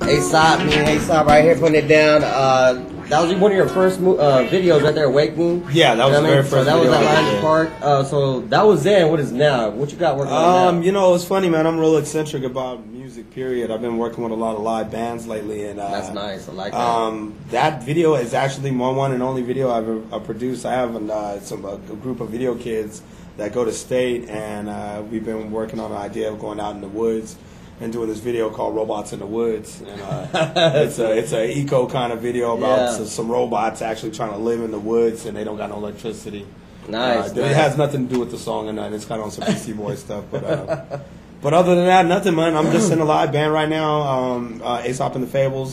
Aseop, me and Aseop right here putting it down. That was one of your first videos right there, Awakening. Yeah, that was the very first So that video was at Lions Park. So that was then. What is now? What you got working on now? You know, it's funny, man. I'm real eccentric about music, period. I've been working with a lot of live bands lately. And that's nice. I like that. That video is actually my one and only video I've ever produced. I have a group of video kids that go to state, and we've been working on an idea of going out in the woods and doing this video called Robots in the Woods. And it's an eco kind of video about some robots actually trying to live in the woods, and they don't got no electricity. Nice. It has nothing to do with the song, and it's kind of on some PC Boy stuff. But other than that, nothing, man. I'm just in a live band right now, Aesop and the Fables,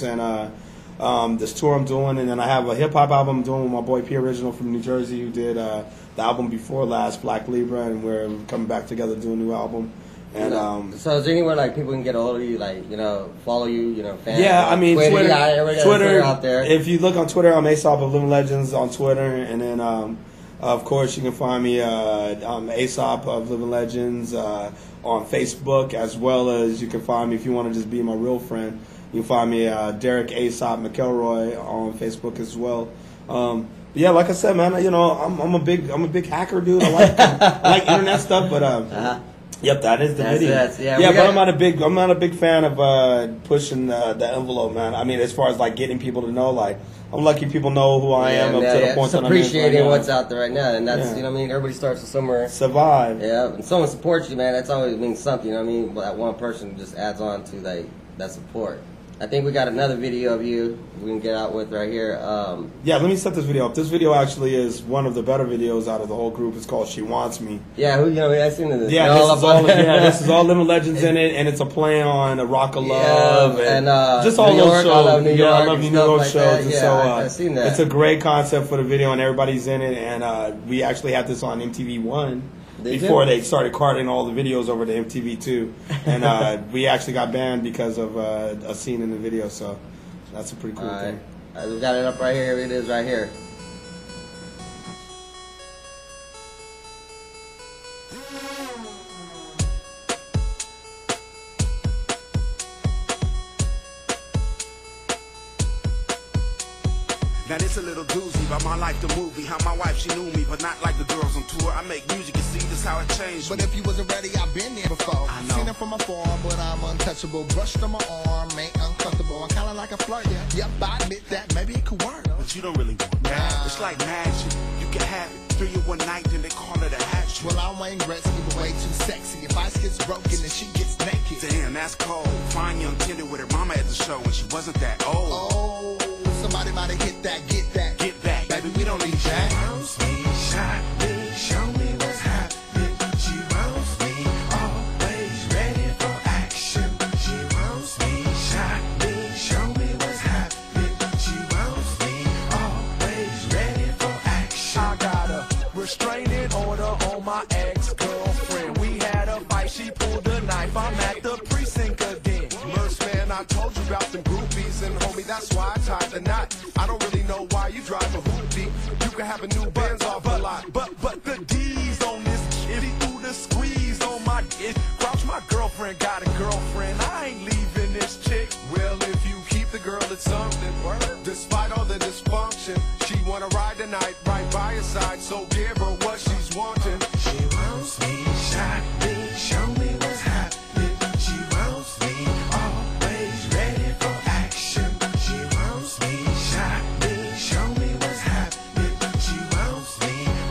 and this tour I'm doing. And then I have a hip-hop album I'm doing with my boy P Original from New Jersey, who did the album before last, Black Libra, and we're coming back together to do a new album. And so is there anywhere like people can get a hold of you, like follow you, fans? Yeah, I mean Twitter out there. If you look on Twitter, I'm Aseop of Living Legends on Twitter, and then of course you can find me Aseop of Living Legends on Facebook, as well as you can find me if you want to just be my real friend. You can find me Derek Aesop McElroy on Facebook as well. Yeah, like I said, man, I'm a big hacker dude. I like internet stuff, but. Yep, that is the video. But I'm not a big fan of pushing the envelope, man. I mean, as far as like getting people to know, like I'm lucky people know who I am up to the point that I'm appreciating what's out there right now, and that's what I mean. Everybody starts with somewhere. Survive. Yeah, and someone supports you, man. That's always means something. You know what I mean? But that one person just adds on to that support. I think we got another video of you we can get out with right here. Yeah, let me set this video up. This video actually is one of the better videos out of the whole group. It's called She Wants Me. Yeah, I seen this. Yeah, this is all Living Legends in it, and it's a play on a Rock of Love and just all those shows. I love New York. I love New York shows. And so I've seen that. It's a great concept for the video, and everybody's in it. And we actually had this on MTV1. Before they started carting all the videos over to MTV2, and we actually got banned because of a scene in the video, so that's a pretty cool thing. We got it up right here. It is right here. Now this a little doozy about my life, the movie. How my wife, she knew me, but not like the girls on tour. I make music, you see, this how it changed. But if you wasn't ready, I've been there before. I know. Seen it from afar, but I'm untouchable. Brushed on my arm, ain't uncomfortable. I'm kinda like a flirt. Yep, I admit that maybe it could work. But you don't really want that. It's like magic. You can have it 3 in one night, then they call it a hat trick. Well, I'm Wayne Gretzky, but way too sexy. If ice gets broken, then she gets naked. Damn, that's cold. Fine young tender with her mama at the show when she wasn't that old. Oh, somebody might have hit that, get that. Get back, baby, we don't need that. She wants me, shot me, show me what's happening. She wants me, always ready for action. She wants me, shot me, show me what's happening. She wants me, always ready for action. I got a restraining order on my ex-girlfriend. We had a fight, she pulled a knife. I'm at the precinct again. Merce man, I told you about them groupies, and homie, that's why I tied the knot. I don't really know why you drive a hoopty. You can have a new Benz off a lot. But the D's on this kid, he threw the squeeze on my dick. Crouch, my girlfriend got a girlfriend. I ain't leaving this chick. Well, if you keep the girl, it's something. Despite all the dysfunction, she wanna ride the night right by your side. So give her what she's wanting. She wants me, shot me, show me what's happening. She wants me, always ready for action. She wants me, shot me, show me what's happening. She wants me,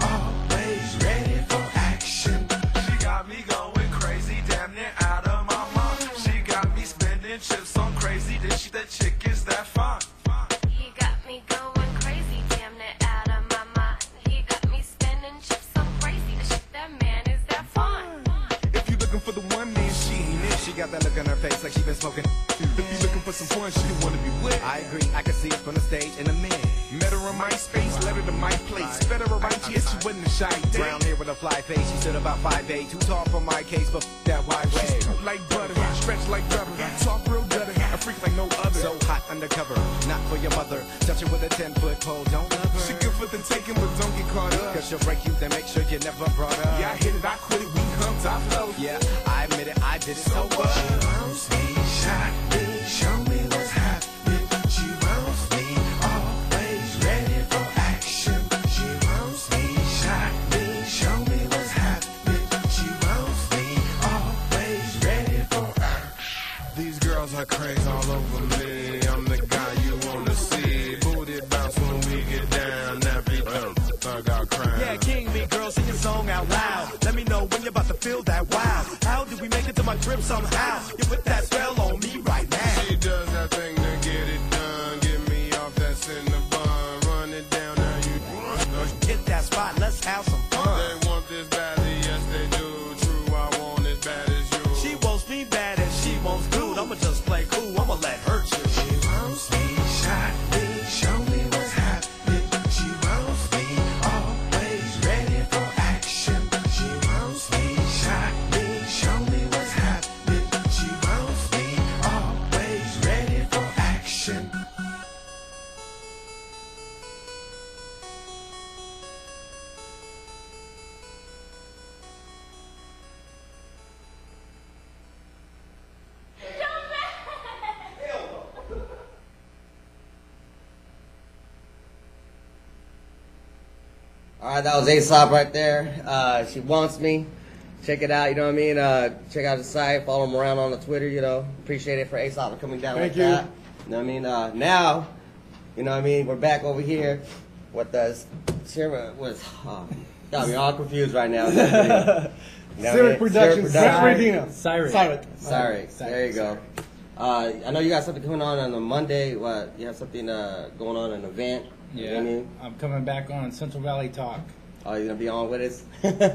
always ready for action. She got me going crazy, damn near out of my mind. She got me spending chips on crazy. That chick is that fine. He got me going crazy, damn near out of my mind. He got me spending chips on crazy. That man is that fine. If you looking for the one man, she ain't it. She got that look on her face like she been smoking. If you looking for some fun, she the one to be with. I agree, I can see it from the stage in a minute. Met her in my space, let her to my place. Fed her right, yes, she wasn't a shy day. Brown hair with a fly face, she stood about 5'8", too tall for my case, but that wide way. She's like butter, stretch like rubber, soft real gutter, a freak like no other. So hot undercover, not for your mother. Touch her with a 10-foot pole, don't love her. She good for the taking, but don't get caught up. Cause she'll break you, then make sure you never brought up. Yeah, I hit it, I quit it, we humped, I float. Yeah, I admit it, I did it so what? She wants me, shot me, show me what's happening. These girls are crazy all over me. I'm the guy you wanna see. Booty bounce when we get down. Every thug out crown. Yeah, King, me girl, sing your song out loud. Let me know when you're about to feel that wow. How did we make it to my crib somehow? You put that spell on me right now. She does that thing to get it done. Get me off that Cinnabon. Run it down now you Hit that spot, let's have some fun. They want this badly, yes they do. True, I want as bad as you. She wants me bad and she wants dude. I'ma just play cool, I'ma let her choose. She wants me, shot me, show me what's happening. She wants me, always ready for action. She wants me, shot me, show me what's happening. She wants me, always ready for action. All right, that was Aesop right there. She wants me. Check it out, you know what I mean? Check out the site, follow him around on the Twitter, you know. Appreciate it for Aesop for coming down Thank like you. that. You know what I mean? Now, you know what I mean? We're back over here with the got me all confused right now. You know what I mean? Syrc Productions, Brent Rendino. Syrc. There you go. I know you got something coming on a Monday. What? You have something going on, an event? You know what I mean? I'm coming back on Central Valley Talk. Oh, you gonna be on with us?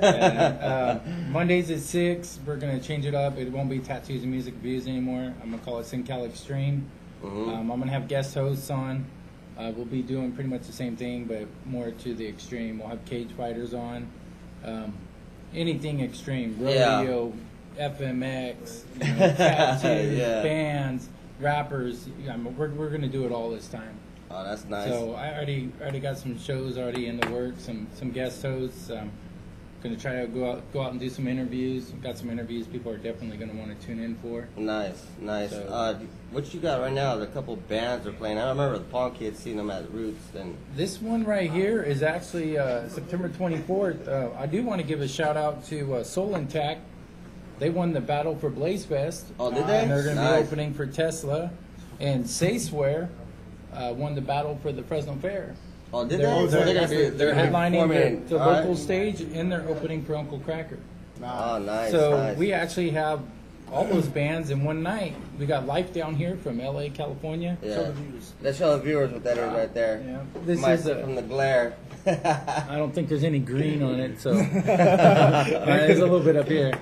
Mondays at 6. We're gonna change it up. It won't be Tattoos and Music Views anymore. I'm gonna call it SinCal Extreme. I'm gonna have guest hosts on. We'll be doing pretty much the same thing, but more to the extreme. We'll have cage fighters on. Anything extreme, rodeo, FMX, tattoos, bands, rappers. We're gonna do it all this time. Oh, that's nice. So I already got some shows already in the works, some guest hosts. Gonna try to go out and do some interviews. Got some interviews people are definitely gonna want to tune in for. Nice. So- What you got right now? A couple bands are playing. I remember the Palm Kids seeing them at Roots. And This one right here is actually September 24th. I do want to give a shout out to Soul Intact. They won the battle for Blaze Fest. Oh, did they? And they're going to Nice. be opening for Tesla. And Say Swear won the battle for the Fresno Fair. oh, did They're, they? So they're gonna be they're headlining performing. the All right. local stage, and they're opening for Uncle Cracker. Oh, nice. So nice. we actually have all those bands in one night. We got Life down here from LA, California. Yeah. Let's show the viewers what that is right there. Yeah. This Might is see from the glare. I don't think there's any green on it, so there's a little bit up here.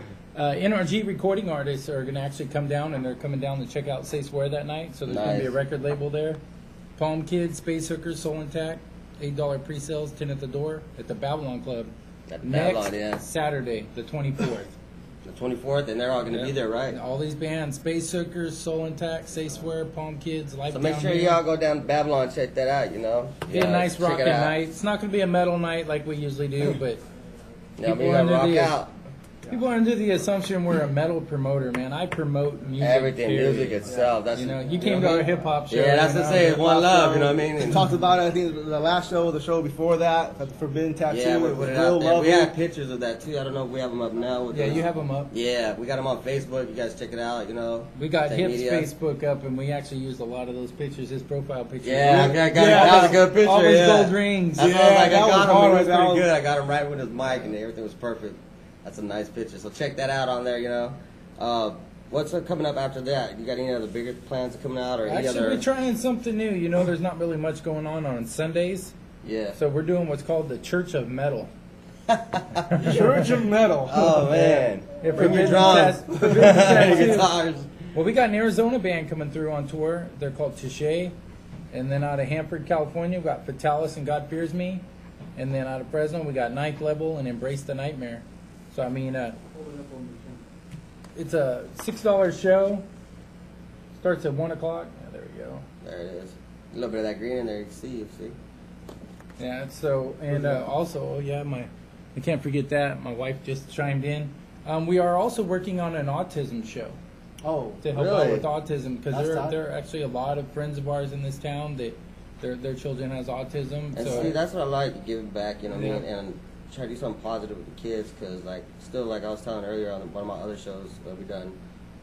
NRG recording artists are going to actually come down, and they're coming down to check out Say Swear that night. So there's going to be a Nice. record label there. Palm Kids, Space Hookers, Soul Intact, $8 pre-sales, 10 at the door at the Babylon Club. At the Next Babylon, yeah. Saturday, the 24th. The 24th, and they're all going to be there, right? All these bands, Space Hookers, Soul Intact, Say Swear, Palm Kids, Life So make Down sure Here. y'all go down to Babylon and check that out, you know? Be a nice check it rocking out. night. It's not going to be a metal night like we usually do, but Yeah, we People gotta rock under the- out. people are under the assumption we're a metal promoter, man. I promote music. Everything, period. music itself. That's You know, you came to our hip hop show. Yeah, that's right to now. say, it's one love, you know what I mean? We And- talked about it, I think, the last show, the show before that, at the Forbidden Tattoo. Yeah, we it put was it real out there. We lovely. have pictures of that too. I don't know if we have them up now. With Yeah, the- you have them up. Yeah, we got them on Facebook. You guys check it out. You know. We got Tech Hip's Media. Facebook up, and we actually used a lot of those pictures, his profile pictures. Yeah, I got Yeah, that was a good picture. all those yeah. gold rings. That's what I was like. that I was got him. hard It was right pretty there. good. I got him right with his mic, and everything was perfect. That's a nice picture. So check that out on there. You know. What's coming up after that? You got any other bigger plans coming out, or any Actually, other? we're trying something new. You know, there's not really much going on Sundays. Yeah. So we're doing what's called the Church of Metal. Church of Metal. Oh man. Yeah, Bring your Forbidden drums. Forbidden Your Tattoo. guitars. Well, we got an Arizona band coming through on tour. They're called Touche. And then out of Hanford, California, we got Fatalis and God Fears Me. And then out of Fresno, we got Ninth Level and Embrace the Nightmare. So, I mean, it's a $6 show. Starts at 1 o'clock. Yeah, there we go. There it is. A little bit of that green in there. You can see. Yeah, so, and also, oh yeah, I can't forget that. My wife just chimed in. We are also working on an autism show Oh, to help out Really? with autism, because That's tight. there are actually a lot of friends of ours in this town that their children has autism. And So see, that's what I like, giving back, you know what I mean? Yeah. And try to do something positive with the kids, because, like, still, like I was telling earlier on one of my other shows that we done,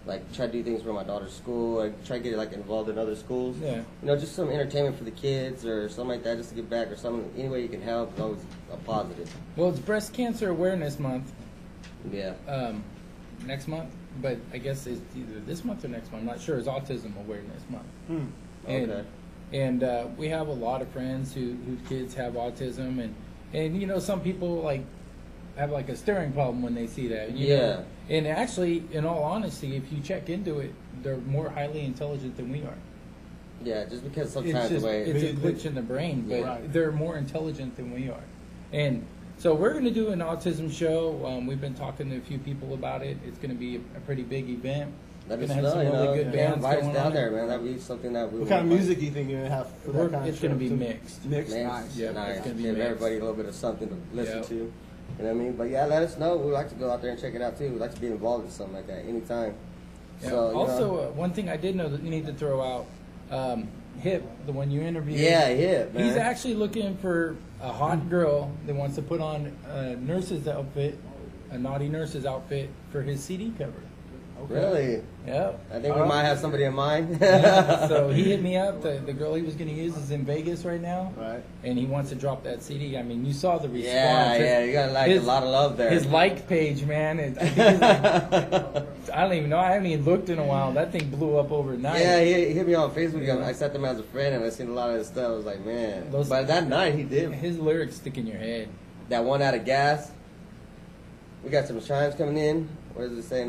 like try to do things for my daughter's school. I try to get like involved in other schools. Yeah. You know, just some entertainment for the kids or something like that, just to give back or something. Any way you can help is always a positive. Well, it's Breast Cancer Awareness Month. Yeah. Next month, but I guess it's either this month or next month. I'm not sure. It's Autism Awareness Month. Okay. And we have a lot of friends whose kids have autism, and you know, some people like have like a staring problem when they see that. You know? And actually, in all honesty, if you check into it, they're more highly intelligent than we are. Yeah, just because sometimes It's the way it's a glitch in the brain, but Right. they're more intelligent than we are. And so we're going to do an autism show. We've been talking to a few people about it. It's going to be a pretty big event. Let We're us gonna know, have some you know. really good Yeah, bands invite us going down on. there, man. That'd be something that we What kind of would music do you think you're gonna have for that kind of It's going to show? be mixed. Mixed, Nice. nice. Yeah, Nice. it's gonna be Give mixed. everybody a little bit of something to listen Yep. to. You know what I mean? But yeah, let us know. We'd like to go out there and check it out too. We'd like to be involved in something like that anytime. Yeah. So, you Also, know. one thing I did know that you need to throw out, Hip, the one you interviewed. Yeah, Hip, man. He's actually looking for a hot girl that wants to put on a nurse's outfit, a naughty nurse's outfit for his CD cover. Really? Yep. I think we might have somebody in mind. Yeah, so he hit me up. The girl he was going to use is in Vegas right now. Right. And he wants to drop that CD. I mean, you saw the response. Yeah, you got like a lot of love there. His like page, man. I think it's like, I don't even know. I haven't even looked in a while. That thing blew up overnight. Yeah, he hit me on Facebook. I accepted him as a friend, and I seen a lot of his stuff. I was like, man. But that night, he did. His lyrics stick in your head. That one out of gas. We got some chimes coming in. What is it saying?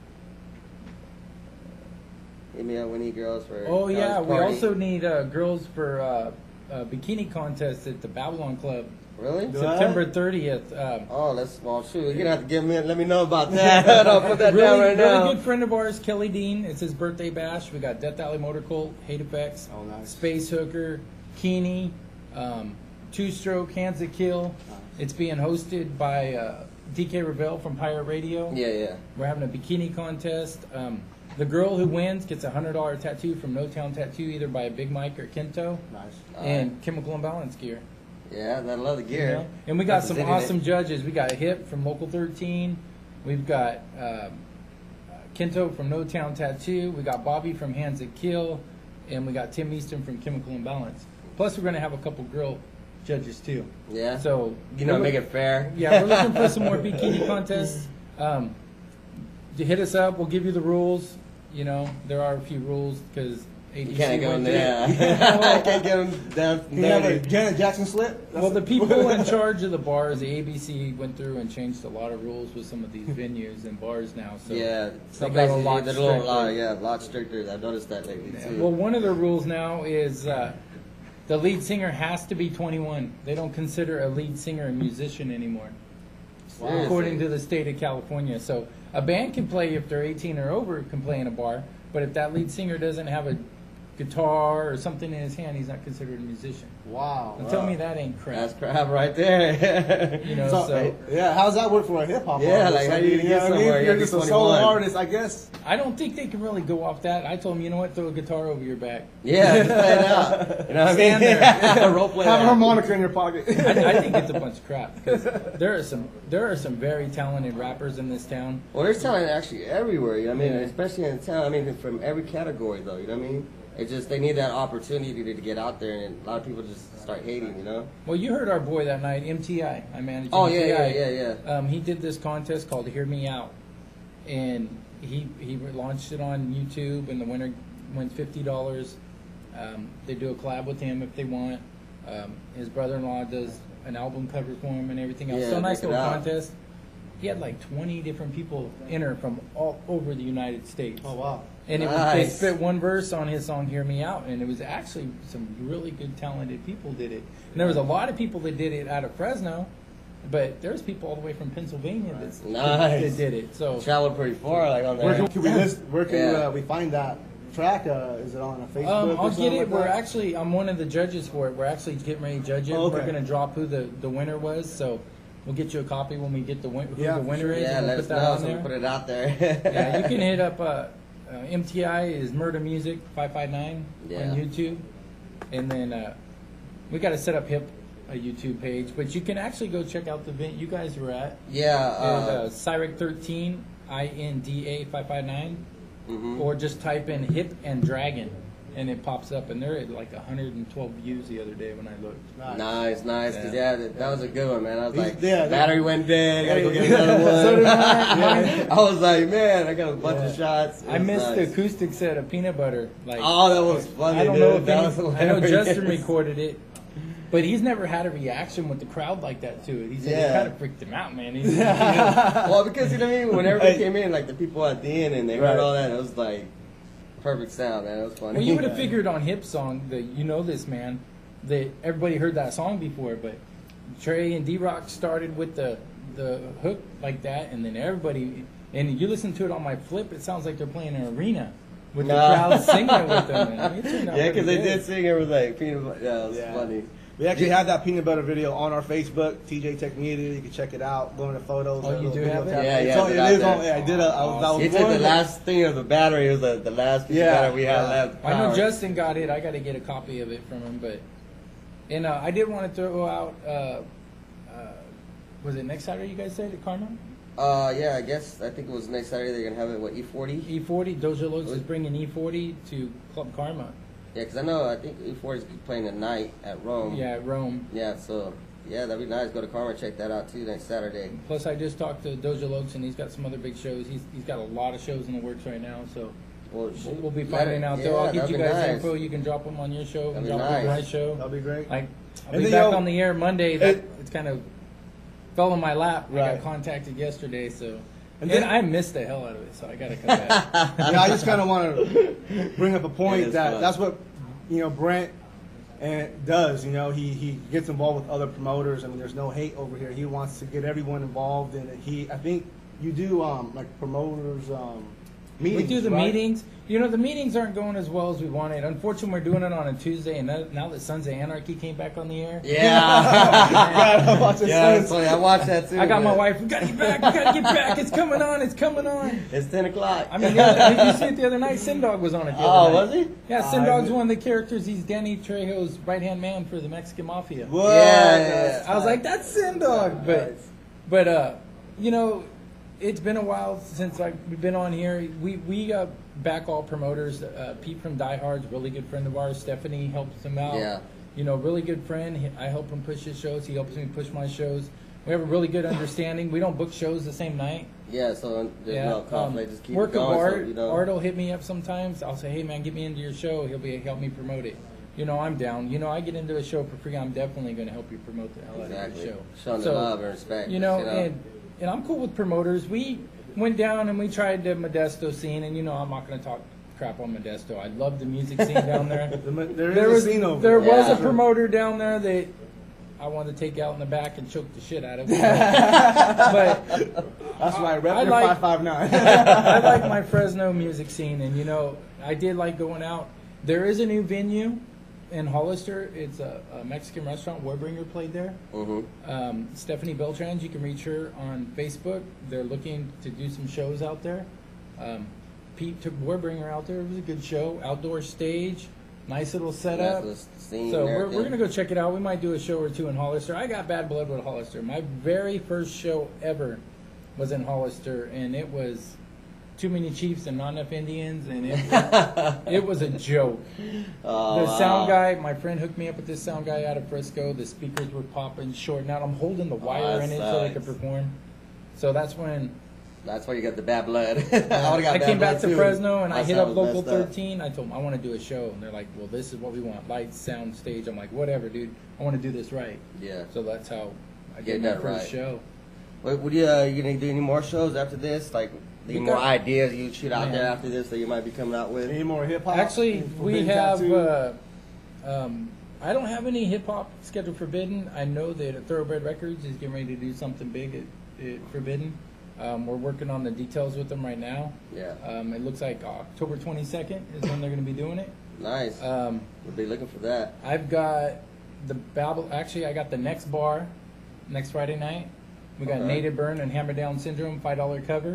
Hit me up, we need girls for. Oh yeah, college we party. also need girls for a bikini contest at the Babylon Club. Really? September 30th. Oh, well, shoot. You're gonna have to give me. Let me know about that. I'll put that down right now. Really good friend of ours, Kelly Dean. It's his birthday bash. We got Death Alley Motor Cult, Hate Effects, Space Hooker, Keeney, Two Stroke, Hands That Kill. It's being hosted by DK Ravel from Pirate Radio. Yeah. We're having a bikini contest. The girl who wins gets a $100 tattoo from No Town Tattoo, either by Big Mike or Kento. Nice. And Chemical Imbalance gear. Yeah, I love the gear. You know? And we got some Representing awesome it. judges. We got Hip from Local 13. We've got Kento from No Town Tattoo. We got Bobby from Hands That Kill. And we got Tim Easton from Chemical Imbalance. Plus, we're going to have a couple girl judges, too. Yeah. So, make it fair. Yeah, we're looking for some more bikini contests. Hit us up. We'll give you the rules. You know, there are a few rules because ADC You can't go in went there. through- I can't get them down. You have a Janet Jackson slip? Well, the people in charge of the bars, the ABC, went through and changed a lot of rules with some of these venues and bars now. So Yeah, they some got a places lot they're a little, stricter. a lot stricter. I've noticed that lately too. Well, one of the rules now is the lead singer has to be 21. They don't consider a lead singer a musician anymore, Seriously? according to the state of California. So a band can play if they're 18 or over, can play in a bar. But if that lead singer doesn't have a guitar or something in his hand, he's not considered a musician. Wow. Now tell me that ain't crap. That's crap right there. You know, So, yeah, how's that work for a hip hop Yeah, artist? like, how do you get know what I mean? somewhere? You You're gotta just be a solo 21. artist, I guess. I don't think they can really go off that. I told him, you know what, throw a guitar over your back. Yeah, just play it out. You know what I mean? Stand there. Role play Have a that. harmonica in your pocket. I think it's a bunch of crap because there are some very talented rappers in this town. Well, there's talent actually everywhere. You know what I mean? Yeah. Especially in town. I mean, from every category though. You know what I mean? It's just they need that opportunity to get out there, and a lot of people just start hating. You know? Well, you heard our boy that night, MTI. I managed. Oh MTI. yeah. He did this contest called "Hear Me Out," and he launched it on YouTube, and the winner wins $50. They do a collab with him if they want. His brother-in-law does an album cover for him and everything else. Yeah, So a nice check it little out. contest. He had like 20 different people enter from all over the United States. Oh, wow. And Nice. they spit one verse on his song "Hear Me Out," and it was actually some really good, talented people did it. And there was a lot of people that did it out of Fresno, but there's people all the way from Pennsylvania Nice. that did it. So Traveled pretty far, like on Where there. can Yeah. we find that track? Is it on a Facebook or I'll something get it. like that? I'm one of the judges for it. We're actually getting ready to judge it. Oh, okay. We're going to drop who the winner was. So we'll get you a copy when we get who Yeah, the winner is. Yeah, and we'll let put us that know on so we there. put it out there. Yeah, you can hit up MTI is Murder Music 559 Yeah. on YouTube, and then we got to set up a YouTube page, but you can actually go check out the event you guys were at. Yeah. Syrc 13 INDA 559. or just type in Hip and Dragon, and it pops up, and they're at like 112 views the other day when I looked. Nice. Yeah, that was a good one, man. I was like, Yeah, battery went dead. Gotta go get another one. So did mine. I was like, man, I got a bunch of shots. It I was missed the nice. acoustic set of Peanut Butter. Like, Oh, that was funny. I don't dude. know if That was I know hilarious. Justin recorded it, but he's never had a reaction with the crowd like that to it. He said it kind of freaked him out, man. Well, because you know what I mean. When everybody came in, like the people at the end, and they heard all that, it was like perfect sound, man. It was funny. Well, you would have figured on Hip Song that you know this man, that everybody heard that song before, but Trey and D-Rock started with the hook like that, and then everybody, and you listen to it on my flip, it sounds like they're playing an arena with the crowd singing with them. And it turned out Yeah, because they pretty good. did sing. It was like peanut butter. Yeah, it was funny. We actually have that peanut butter video on our Facebook, TJ Tech Media. You can check it out. Go into photos. Oh, you do have it? Yeah, It's on- it's it out is on. there. Yeah, I did. I was He took one the of last thing of the battery. It was the last piece of battery we had left. I know Power. Justin got it. I got to get a copy of it from him, but and I did want to throw out. Was it next Saturday? You guys said at Karma? Yeah, I think it was next Saturday. They're gonna have it. What, E40? E40. Doja Lux is bringing E40 to Club Karma. Yeah, because I think E40 is playing tonight at Rome. Yeah, at Rome. Yeah, so yeah, that'd be nice. Go to Karma, check that out too next Saturday. Plus, I just talked to Doja Lux, and he's got some other big shows. He's got a lot of shows in the works right now, so Well, we'll be finding out. So I'll get you guys info. You can drop them on your show, and That'd be drop them on my nice. show. That'll be great. Like, I'll And be then, back yo, on the air Monday. It's kind of fell in my lap. I Right. got contacted yesterday, so. And And then- I missed the hell out of it, so I got to come back. Yeah, I just kind of want to bring up a It point is that fun. that's what Brent does. He gets involved with other promoters. I mean, there's no hate over here. He wants to get everyone involved, and I think you do like promoters meetings. We do the right? meetings. The meetings aren't going as well as we wanted. Unfortunately, we're doing it on a Tuesday, and now that Sons of Anarchy came back on the air. Yeah. It's funny. I watched that too. I got my man. wife. We gotta get back. We gotta get back. It's coming on. It's coming on. It's 10 o'clock. I mean, did you see it the other night? Sin Dog was on it. The other night. Was he? Yeah, Sin Dog's one of the characters. He's Danny Trejo's right hand man for the Mexican Mafia. What? Yeah. I was like, that's Sin Dog. But it's been a while since we've been on here. We back all promoters. Pete from Die Hard's a really good friend of ours. Stephanie helps him out. Yeah. Really good friend. I help him push his shows. He helps me push my shows. We have a really good understanding. We don't book shows the same night. Yeah, so there's no conflict. Just keep Work it going. of Art. So, you know. Art will hit me up sometimes. I'll say, hey man, get me into your show. He'll help me promote it. I'm down. I get into a show for free. I'm definitely going to help you promote the hell out of your show. Showing the love and respect. And I'm cool with promoters. We went down and we tried the Modesto scene, and I'm not going to talk crap on Modesto. I love the music scene down there. There was a scene over there there. was Yeah. a promoter down there that I wanted to take out in the back and choke the shit out of him. But That's why I rep I your like- 559. I like my Fresno music scene, and I did like going out. There is a new venue in Hollister. It's a Mexican restaurant. Warbringer played there. Mm-hmm. Stephanie Beltrans, you can reach her on Facebook. They're looking to do some shows out there. Pete took Warbringer out there. It was a good show. Outdoor stage, nice little setup. Nice little scene So and we're everything. going to go check it out. We might do a show or two in Hollister. I got bad blood with Hollister. My very first show ever was in Hollister, and it was too many Chiefs and not enough Indians, and it was a joke. Oh, The sound guy, my friend hooked me up with this sound guy out of Frisco. The speakers were popping, shorting out. I'm holding the wire that in it so they sucks. could perform. So that's when That's why you got the bad blood. I would've got I bad came back blood, to too. Fresno, and I My hit sound up was Local messed up. 13. I told them I want to do a show, and they're like, well, this is what we want. Lights, sound, stage. I'm like, whatever, dude. I want to do this right. Yeah. So that's how I Get did my that first right. show. What you gonna do any more shows after this? Like any more ideas you shoot out there after this that you might be coming out with? Any more hip hop? Actually, we have. Tattoo? I don't have any hip hop scheduled for Forbidden. I know that Thoroughbred Records is getting ready to do something big at Forbidden. We're working on the details with them right now. Yeah. It looks like October 22nd is when they're going to be doing it. Nice. We'll be looking for that. I've got the Babel. Actually, I got the next bar next Friday night. We got Okay. Native Burn and Hammer Down Syndrome, $5 cover.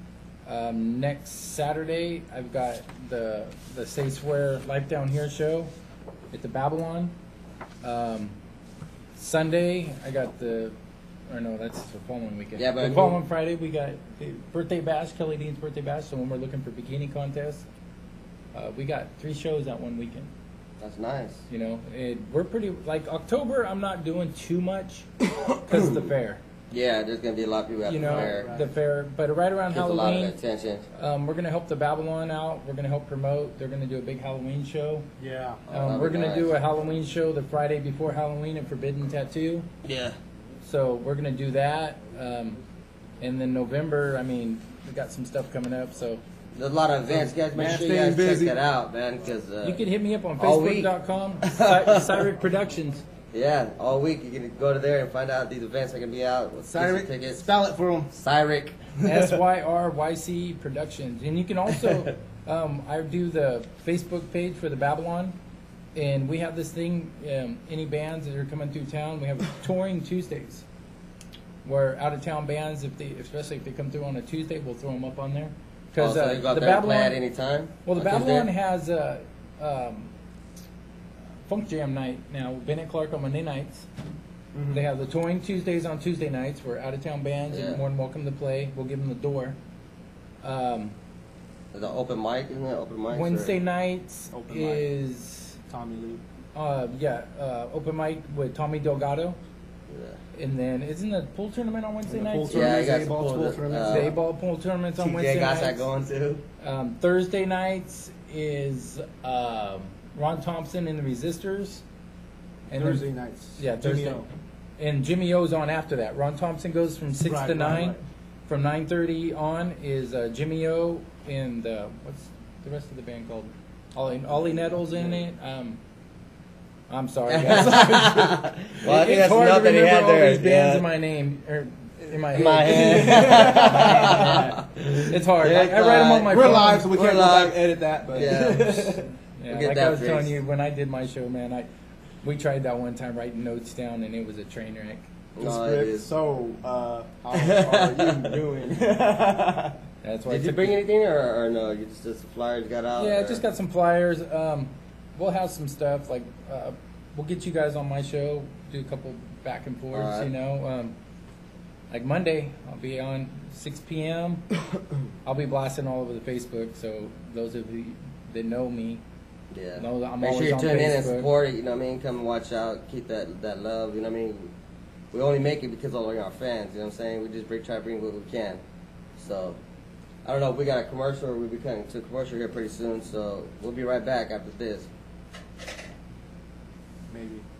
Next Saturday, I've got the Say Swear Life Down Here show at the Babylon. Sunday, I got the Or no, that's the following weekend. Yeah, but the following Friday we got the birthday bash, Kelly Dean's birthday bash. So when we're looking for bikini contests, we got 3 shows that one weekend. That's nice. You know, we're pretty like October. I'm not doing too much because of the fair. Yeah, there's gonna be a lot of people at You the know, fair. the fair, but right around Gets Halloween, a lot of attention. we're gonna help the Babylon out. We're gonna help promote. They're gonna do a big Halloween show. Yeah. that'd We're be gonna nice. do a Halloween show the Friday before Halloween at Forbidden Tattoo. Yeah. So we're gonna do that, and then November. I mean, we got some stuff coming up. So There's a lot of events, guys. Make Man, sure you guys staying busy. check that out, man. Because you can hit me up on all week. Facebook.com, Syrc Productions. yeah, all week you can go to there and find out these events are gonna be out. Get some Syrc, tickets. spell it for them. Syrc. SYRYC Productions. And you can also, I do the Facebook page for the Babylon, and we have this thing, any bands that are coming through town, we have touring Tuesdays, where out-of-town bands, especially if they come through on a Tuesday, we'll throw them up on there. Because So you go up the there and play Babylon, at any time? well, the on Tuesday? Babylon has a Funk Jam night now. Bennett Clark on Monday nights. They have the touring Tuesdays on Tuesday nights where out-of-town bands Yeah. are more than welcome to play. We'll give them the door. The open mic, isn't it? Open mic. Wednesday nights Open mic. is Tommy Lee. open mic with Tommy Delgado, Yeah. and then isn't the pool tournament on Wednesday And the pool nights? Yeah, you got A-ball some pool pool tournaments. The A-ball pool tournaments on Wednesday TJ got nights. that going too. Thursday nights is Ron Thompson and the Resistors. And then- Thursday nights. Yeah, Jimmy Thursday. O. And Jimmy O's on after that. Ron Thompson goes from 6 Right, to right, 9. right. From 9:30 on is Jimmy O and what's the rest of the band called? Ollie Nettles in it. I'm sorry, guys. Well, I think It's that's hard enough to that he remember had all there. these bands in my name or in my head. My head. It's hard. Yeah, I write them on my We're phone. live, so we We're can't go live. back and edit that. But Yeah. Yeah, We'll get like that I was telling fixed. you, when I did my show, man, we tried that one time writing notes down, and it was a train wreck. No, it is. So, how are you doing? That's why. Did you bring anything or no? You just flyers got out? Yeah, or? just got some flyers. We'll have some stuff like we'll get you guys on my show. Do a couple back and forths, Alright. you know. Like Monday, I'll be on 6 p.m. I'll be blasting all over the Facebook. So those of you that know me, Yeah. know that I'm Make sure always you on tune in and Facebook. support it. You know what I mean? Come and watch out. Keep that love. You know what I mean? We only make it because of all our fans. You know what I'm saying? We just try to bring what we can. So I don't know if we got a commercial or we'll be cutting to a commercial here pretty soon. So we'll be right back after this. Maybe.